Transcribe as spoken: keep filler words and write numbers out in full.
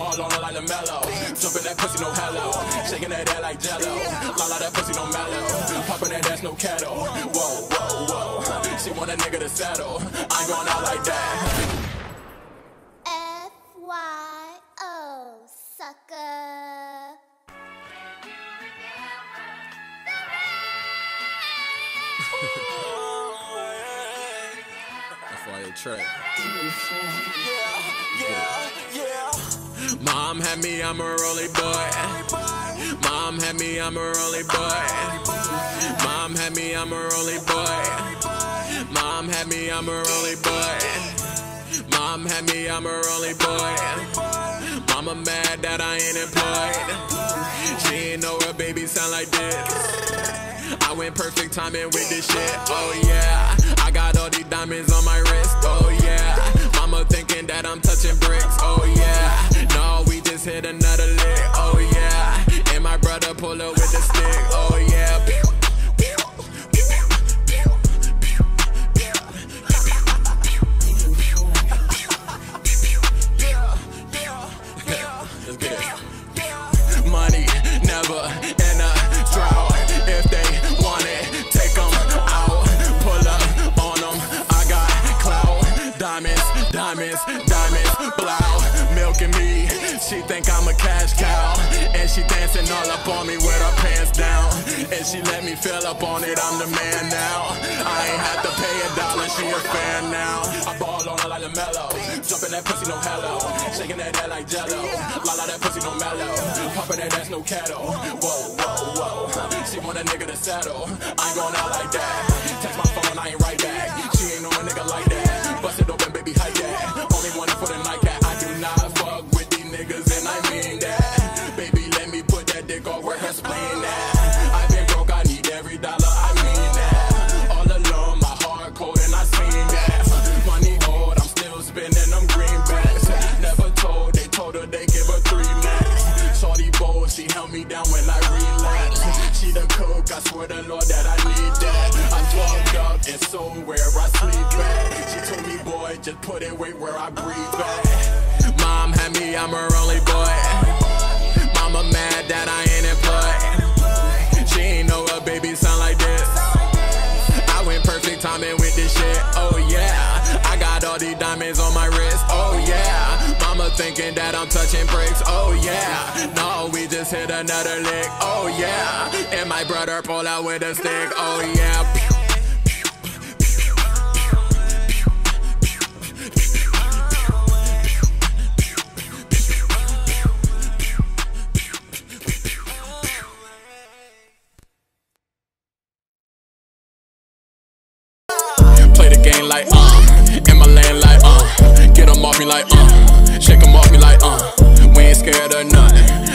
All on her like the mellow. Jumping that pussy, no hello. Shaking that ass like jello. Lala, that pussy, no mellow. Popping that ass, no kettle. Whoa, whoa, whoa. She want a nigga to settle. I ain't going out like that. F Y O, sucker. F Y O track. Yeah, yeah, yeah. Mom had me, I'm a rolly boy. Mom had me, I'm a rolly boy. Mom had me, I'm a rolly boy. Mom had me, I'm a rolly boy. Mom had me, I'm a rolly boy. Mama mad that I ain't employed. She ain't know her baby sound like this. I went perfect timing with this shit, oh yeah. I got all these diamonds on my wrist, oh yeah. Mama thinking that I'm touching bricks, oh yeah. No, we just hit another lick, oh yeah. And my brother pull up with the stick, oh yeah. Let's get it. Money never in a drought. If they want it, take them out. Pull up on them. I got clout. Diamonds, diamonds, diamonds, blow. Milking me. She think I'm a cash cow. And she dancing all up on me with her pants down. And she let me fill up on it, I'm the man now. I ain't have to pay a dollar, she a fan now. I ball on her like a mellow. Jumping that pussy, no hello. Shaking that ass like jello. Lala, that pussy, no mellow. Popping that ass, no kettle. Whoa, whoa, whoa. She want a nigga to settle. I ain't going out like that. Text my phone, I ain't right back. She ain't know a nigga like that. Bust it open, baby, hide that. Only one for the nightcap. I do not fuck with these niggas, and I mean that. Baby, let me put that dick off where her spleen at. I've been broke, I need every dollar, I mean that. All alone, my heart cold, and I seen that. Money old, I'm still spending them greenbacks. Never told, they told her they give her three max. Shorty bold, she held me down when I relapsed. She the cook, I swear to Lord that I need that. I plugged up and so where I sleep at. She told me, boy, just put it right where I breathe at. Mom had me, I'm a rolly boy. Mama mad that I ain't employed. She ain't know her baby sound like this. I went perfect timing with this shit, oh yeah. I got all these diamonds on my wrist, oh yeah. Mama thinking that I'm touching bricks, oh yeah. No, we just hit another lick, oh yeah. And my brother pull out with a stick, oh yeah. Play the game like, uh, in my lane like, uh, get them off me like, uh, shake them off me like, uh, we ain't scared of nothing.